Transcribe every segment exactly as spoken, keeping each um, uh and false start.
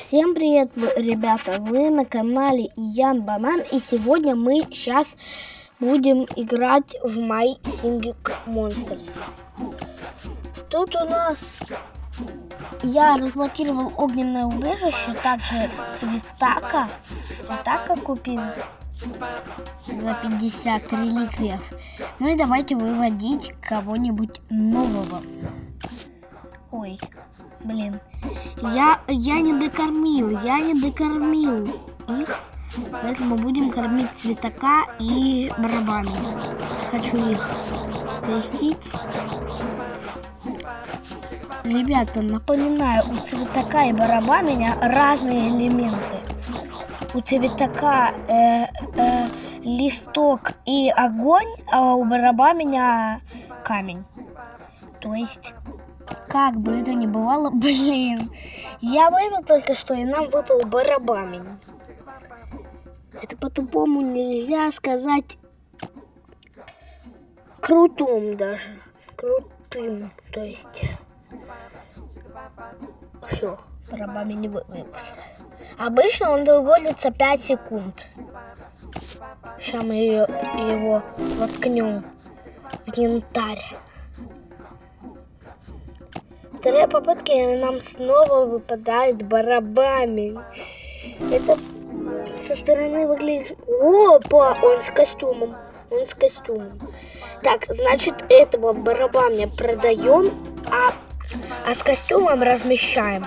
Всем привет, ребята! Вы на канале Ян Банан, и сегодня мы сейчас будем играть в My Singing Monsters. Тут у нас я разблокировал огненное убежище, также цветака, цветака купил за пятьдесят реликвиев. Ну и давайте выводить кого-нибудь нового. Ой, блин, я, я не докормил, я не докормил их, поэтому будем кормить цветака и барабаны. Хочу их крестить. Ребята, напоминаю, у цветака и барабана разные элементы. У цветака э, э, листок и огонь, а у барабана камень. То есть... Как бы это ни бывало, блин, я вывел только что, и нам выпал барабан. Это по-тупому нельзя сказать крутым даже, крутым, то есть, все, барабан не вывелся. Обычно он выводится пять секунд. Сейчас мы ее, его воткнем в янтарь. Второй попытки нам снова выпадает барабан. Это со стороны выглядит... Опа! Он с костюмом. Он с костюмом. Так, значит, этого барабана продаем, а, а с костюмом размещаем.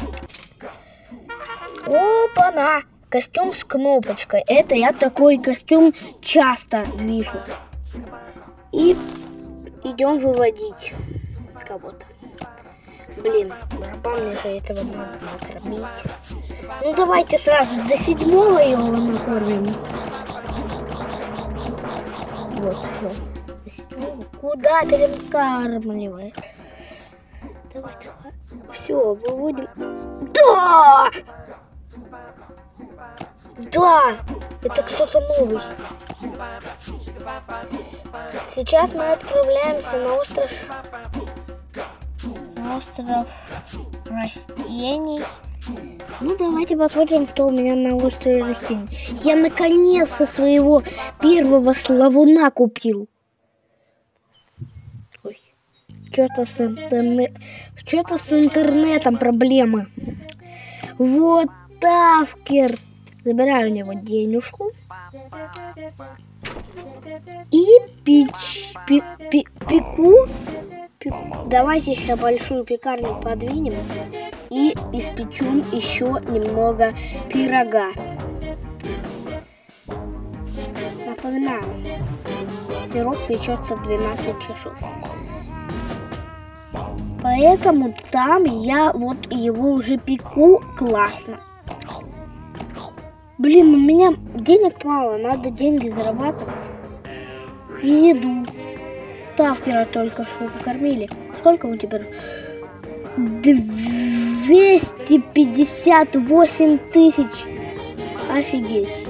Опа-на! Костюм с кнопочкой. Это я такой костюм часто вижу. И идем выводить кого-то. Блин, барабан же этого надо накормить. Ну давайте сразу до седьмого его накормим. Вот, все. До седьмого. Куда перекармливаешь? Давай, давай. Все, выводим. Да! Да! Это кто-то новый. Сейчас мы отправляемся на остров. Остров растений. Ну, давайте посмотрим, что у меня на острове растений. Я наконец-то своего первого славуна купил. Ой, что-то с, интернет... что-то с интернетом проблемы. Вот Тавкер. Забираю у него денежку. И пич... пи... пи... пеку. Давайте еще большую пекарню подвинем и испечем еще немного пирога. Напоминаю, пирог печется двенадцать часов. Поэтому там я вот его уже пеку классно. Блин, у меня денег мало, надо деньги зарабатывать. И еду. Тавкера только что покормили. Сколько он теперь? двести пятьдесят восемь тысяч. Офигеть.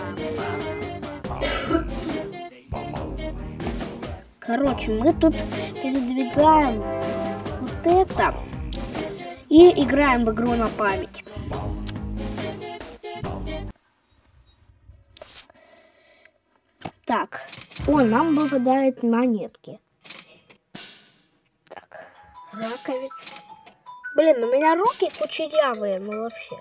Короче, мы тут передвигаем вот это и играем в игру на память. Так. О, нам выпадают монетки. Так, раковица. Блин, у меня руки кучерявые, ну вообще.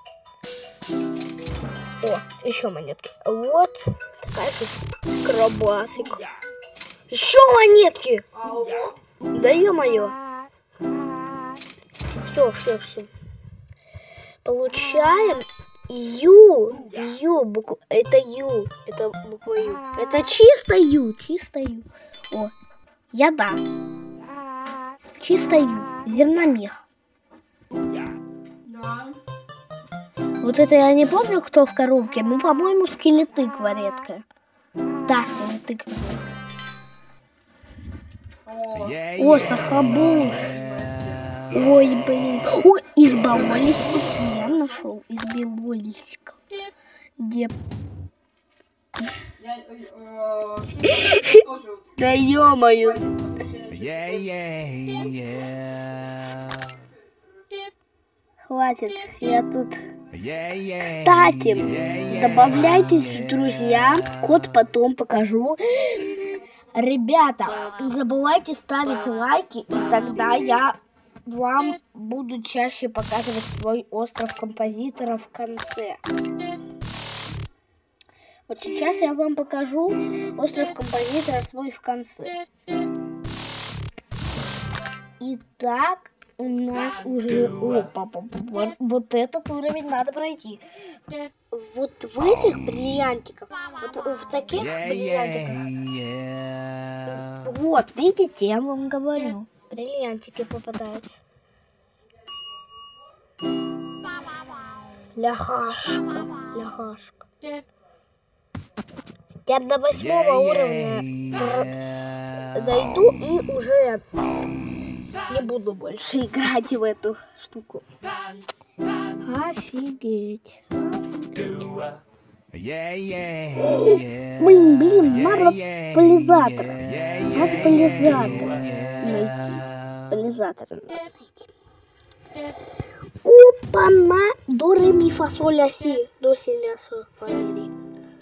О, еще монетки. Вот такая крабасик. Еще монетки. Да ё-моё. Все, все, все. Получаем Ю, Ю, буква, это Ю, это буква Ю, это чисто Ю, чисто Ю. О, я да, чисто Ю, зерномех. Вот это я не помню, кто в коробке, ну, по-моему, скелетыква редкая. Да, скелетыква. О, сахабуш. Ой, блин. Ой, изба листики я нашел. Избил листиков. Где? Да ё-моё. Хватит, я тут Кстати, добавляйтесь в друзья, код потом покажу. Ребята, не забывайте ставить лайки, и тогда я вам буду чаще показывать свой остров композитора в конце. Вот сейчас я вам покажу остров композитора свой в конце. Итак, у нас уже... Опа, вот, вот этот уровень надо пройти. Вот в этих бриллиантиках, вот в таких бриллиантиках... Вот, видите, я вам говорю. Бриллиантики попадаются. Ляхашка, ляхашка. Я до восьмого уровня дойду и уже не буду больше играть в эту штуку. Офигеть. Блин, блин, надо полизатор. Надо полизатор найти. Полизатор надо найти. Опа-на! До, ре, ми, фа, соль, ля, си. До, си, ля, соль, фа, ре, ми.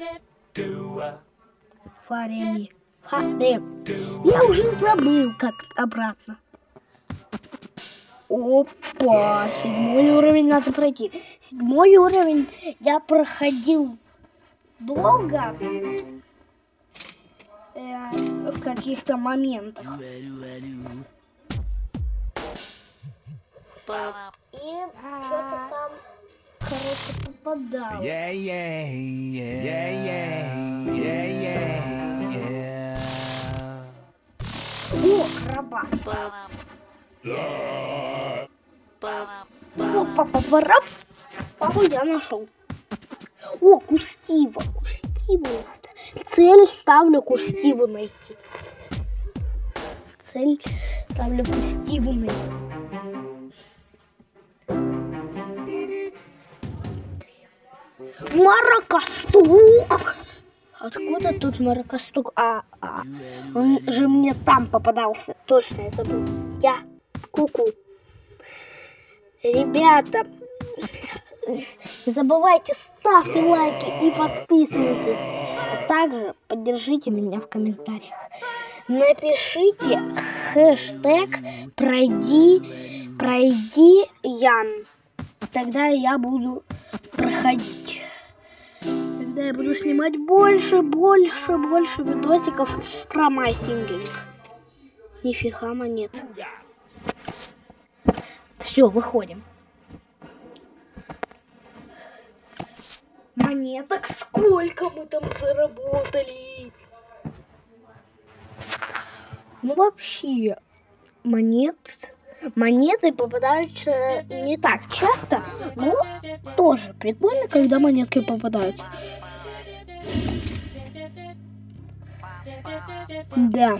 Фа, ре, ми. Фа, ре. Я уже забыл, как обратно. Опа! Седьмой уровень надо пройти. Седьмой уровень я проходил долго. Э, в каких-то моментах. И что-то там, короче, попадало. Yeah, yeah, yeah, yeah, yeah, yeah. О, крабас. Опа, папарап. Папу я нашел. О, Кустива. Кустиву надо. Цель ставлю Кустиву найти. Цель ставлю Кустиву найти. Маракастук! Откуда тут маракастук? А, а, он же мне там попадался. Точно, это был я. Ку-ку. Ребята, не забывайте, ставьте лайки и подписывайтесь. А также поддержите меня в комментариях. Напишите хэштег пройди, пройди Ян. Тогда я буду проходить. Тогда я буду снимать больше, больше, больше видосиков про майсингинг. Нифига монет. Все, выходим. Монеток сколько мы там заработали? Ну вообще, монет... Монеты попадаются не так часто, но тоже прикольно, когда монетки попадаются. Да.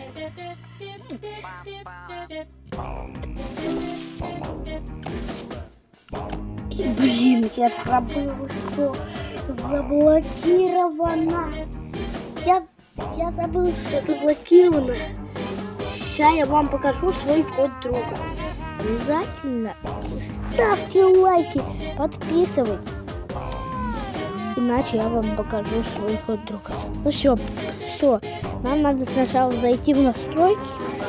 И, блин, я забыла, что заблокировано. Я, я забыла, что заблокировано. Сейчас я вам покажу свой код друга. Обязательно ставьте лайки, подписывайтесь. Иначе я вам покажу свой код друга. Ну все, все. Нам надо сначала зайти в настройки.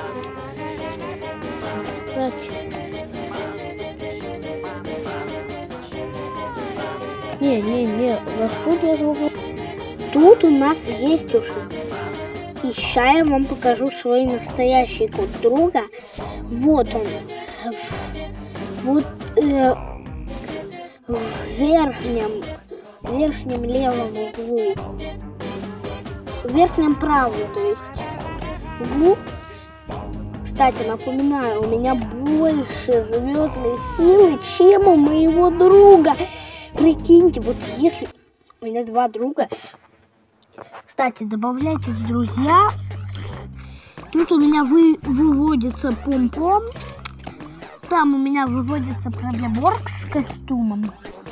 Не, не, не. Вот тут я звук. Тут у нас есть уже. И сейчас я вам покажу свой настоящий код друга. Вот он. Вот э, в верхнем, верхнем левом углу. В верхнем правом, то есть углу. Кстати, напоминаю, у меня больше звездной силы, чем у моего друга. Прикиньте, вот если у меня два друга. Кстати, добавляйтесь в друзья. Тут у меня вы, выводится пом-пом. Там у меня выводится пробеборг с костюмом.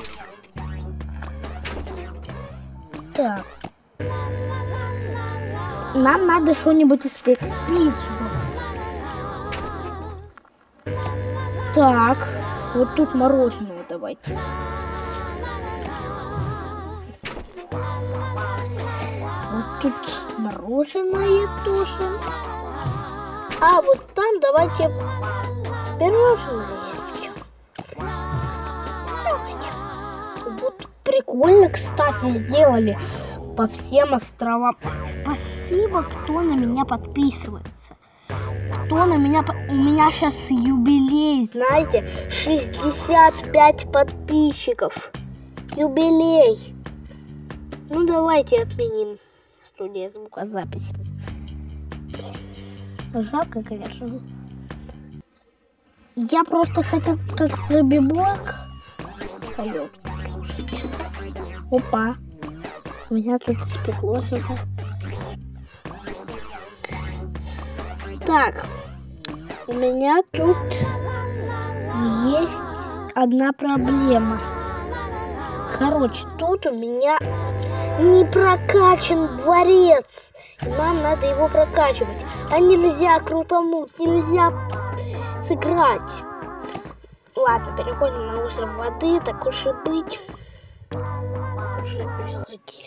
Так. Нам надо что-нибудь испечь. Пиццу. Так. Вот тут мороженое давайте. Вот тут мороженое тоже. А вот там давайте пирожное испечем. Давайте. Вот прикольно, кстати, сделали по всем островам. Спасибо, кто на меня подписывается. Кто на меня... У меня сейчас юбилей, знаете, шестьдесят пять подписчиков. Юбилей. Ну, давайте отменим студию звукозаписи. Жалко, конечно. Я просто хотел как пробиборг. Пойдем слушать. Опа. У меня тут спеклось уже. Так. У меня тут есть одна проблема. Короче, тут у меня не прокачан дворец. И нам надо его прокачивать. А нельзя крутануть, нельзя сыграть. Ладно, переходим на остров воды, так уж и быть. Уже переходи.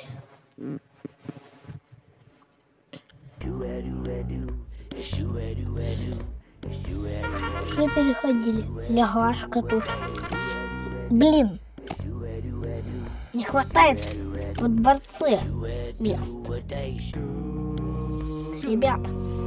Уже переходили. Лягашка тут. Блин. Не хватает во дворце мест. Ребят.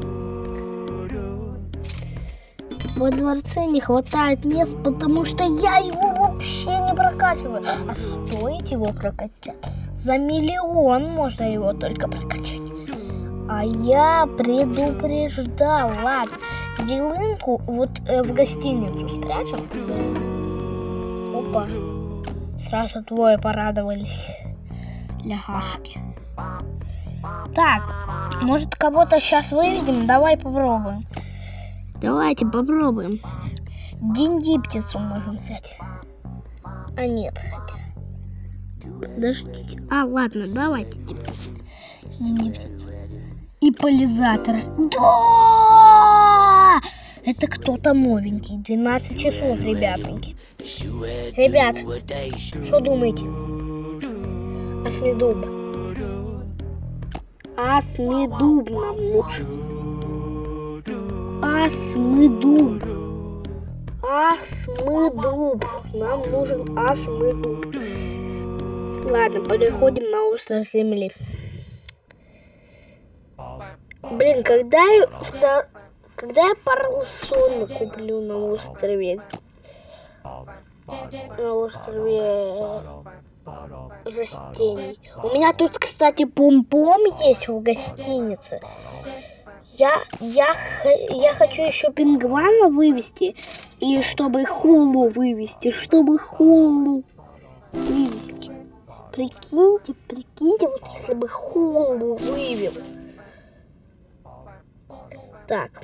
Во дворце не хватает мест, потому что я его вообще не прокачиваю. А стоит его прокачать? За миллион можно его только прокачать. А я предупреждал. Ладно. Зелынку вот э, в гостиницу спрячем. Опа. Сразу двое порадовались. Лягашки. Так. Может, кого-то сейчас выведем? Давай попробуем. Давайте попробуем. Диндиптицу можем взять. А нет, хотя. Подождите. А, ладно, давайте. Диндиптицу. И полизатора. Да! Это кто-то новенький. двенадцать часов, ребятоньки. Ребят, что думаете? Асмидуб. Асмидуб нам нужен. Асмидуб. Асмидуб. Нам нужен асмидуб. Ладно, переходим на остров Земли. Блин, когда я, втор... когда я паралсоны куплю на острове? На острове растений. У меня тут, кстати, пом-пом есть в гостинице. Я, я, я хочу еще пингвана вывести. И чтобы хулу вывести. Чтобы хулу вывести. Прикиньте, прикиньте, вот если бы хулу вывел. Так.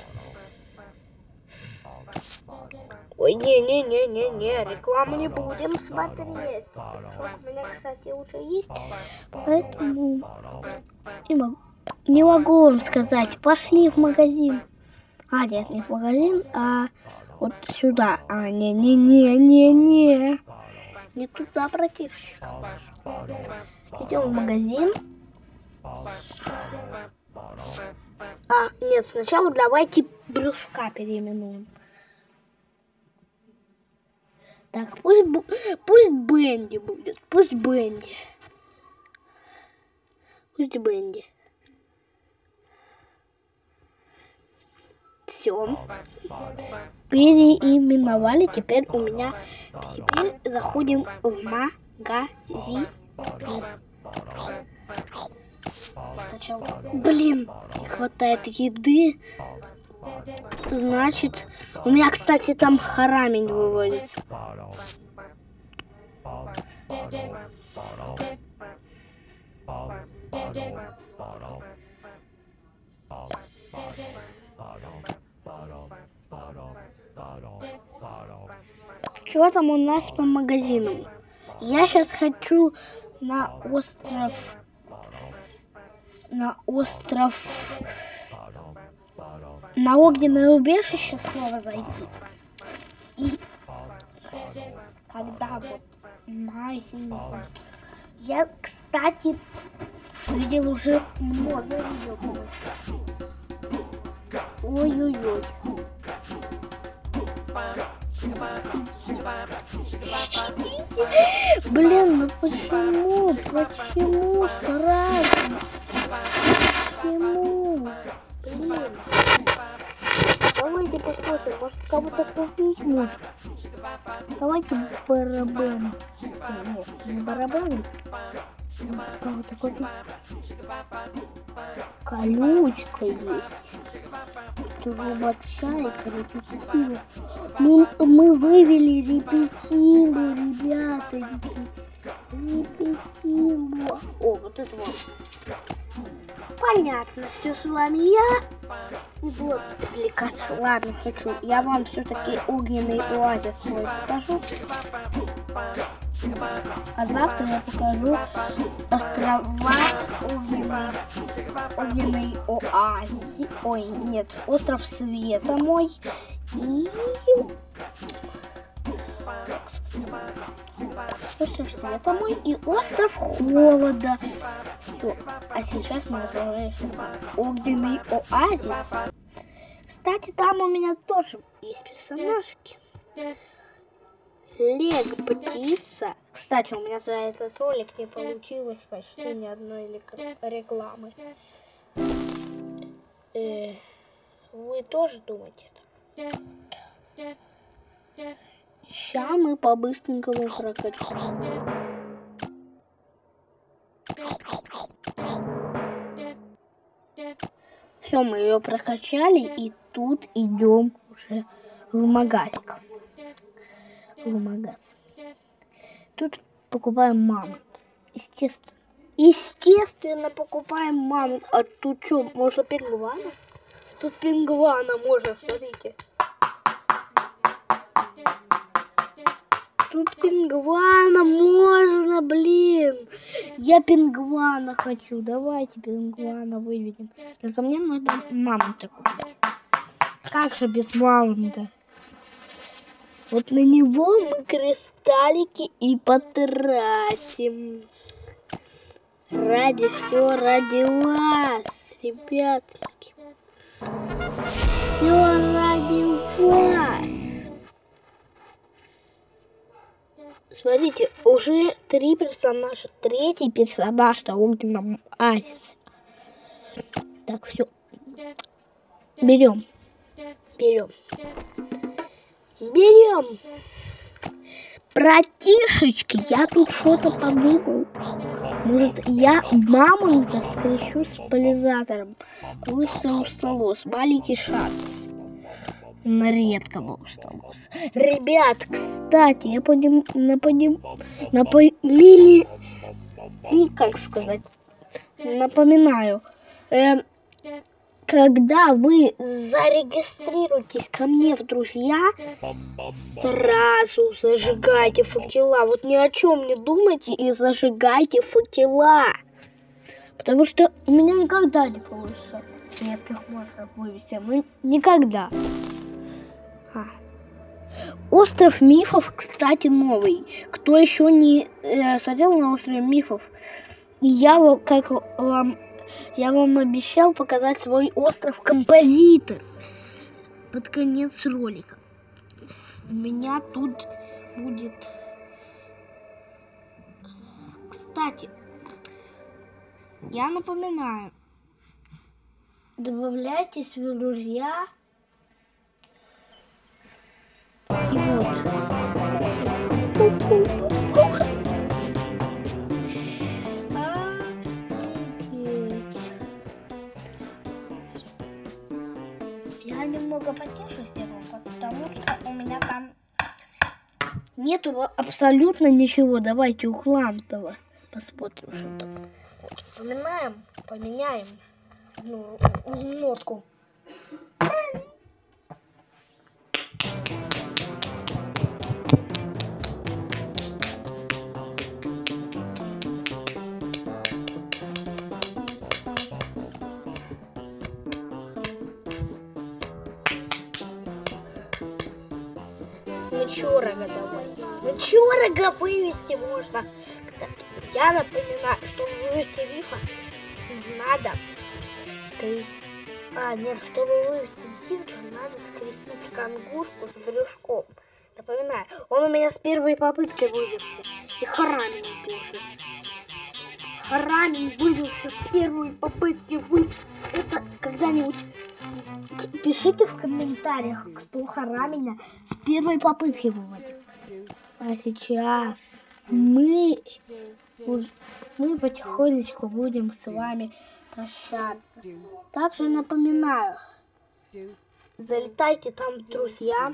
Ой, не-не-не-не-не, рекламу не будем смотреть. Шок у меня, кстати, уже есть. Поэтому не могу, не могу вам сказать. Пошли в магазин. А, нет, не в магазин, а вот сюда. А, не-не-не-не-не. Не туда, братишек. Идем в магазин. А, нет, сначала давайте брюшка переименуем. Так, пусть, пусть Бенди будет, пусть Бенди. Пусть Бенди. Все. Переименовали, теперь у меня... Теперь заходим в магазин. Сначала... Блин, не хватает еды. Значит, у меня, кстати, там рамень выводится. Что там у нас по магазинам? Я сейчас хочу на остров... На остров... На огненное убежище снова зайти. И когда вот магазине. Я, кстати, видел уже много видео. Ой-ой-ой. Блин, ну почему? Почему сразу? Почему? Блин. Давайте посмотрим, может кого-то повезет. Давайте барабан. Нет, не барабан. Что такое? Колючка есть. Трубочайка, репетитива. Мы, мы вывели репетиву, ребята. Репетиву. О, вот это вот. Понятно, все с вами я. Не буду отвлекаться. Ладно, хочу. Я вам все-таки огненный оазис свой покажу. А завтра я покажу острова огненной, огненной оазис. Ой, нет, остров света мой. И... остров света мой и остров холода. Всё. А сейчас мы отправляемся на огненный оазис. Кстати, там у меня тоже есть персонажики. Лего птица. Кстати, у меня за этот ролик не получилось почти ни одной рекламы. Э, вы тоже думаете так? Сейчас мы по-быстренькому прокачаем. Все, мы ее прокачали, и тут идем уже в магазик. В магаз. Тут покупаем мамонт. Естественно. Естественно, покупаем мамонт. А тут что, можно пингвана? Тут пингвана можно, смотрите. Тут пингвана можно, блин. Я пингвана хочу. Давайте пингвана выведем. Только мне надо мамонта купить. Как же без мамонта? Вот на него мы кристаллики и потратим. Ради все, ради вас, ребятки. Все ради вас. Смотрите, уже три персонажа. Третий персонаж на огненном оазисе. Так, все. Берем. Берем. Берем. Братишечки, я тут что-то подумал. Может, я мамонта скрещу с поляризатором. Лучше усталос. Маленький шанс. На редкого усталос. Ребят, кстати, я подим, нападим, напо, мини, ну, как сказать, напоминаю, э, когда вы зарегистрируетесь ко мне в друзья, сразу зажигайте факела. Вот ни о чем не думайте и зажигайте факела. Потому что у меня никогда не получится редких монстров вывести. Мы никогда. А. Остров мифов, кстати, новый. Кто еще не э, смотрел на остров мифов, я как вам... Я вам обещал показать свой остров-композитор под конец ролика. У меня тут будет... Кстати, я напоминаю, добавляйтесь в друзья. И вот. Я немного потише сделаю, потому что у меня там нету абсолютно ничего. Давайте у Клантова посмотрим, что там. Вспоминаем, поменяем ну, нотку. Смычорога давайте, Ну чего рога вывести можно? Кстати, я напоминаю, чтобы вывести рифа, надо скрестить. А, нет, чтобы вывести динджу, надо скрестить кангушку с брюшком. Напоминаю, он у меня с первой попыткой вывелся. И Харамин тоже. Харамин вывелся с первой попытки. Вы это когда-нибудь пишите в комментариях, кто Харамина с первой попытки выводит. А сейчас мы, мы потихонечку будем с вами прощаться. Также напоминаю, залетайте там, друзья,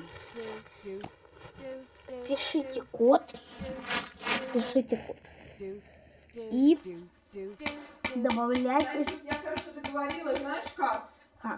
пишите код, пишите код и добавляйте. Я, короче, договорилась, знаешь как? Как?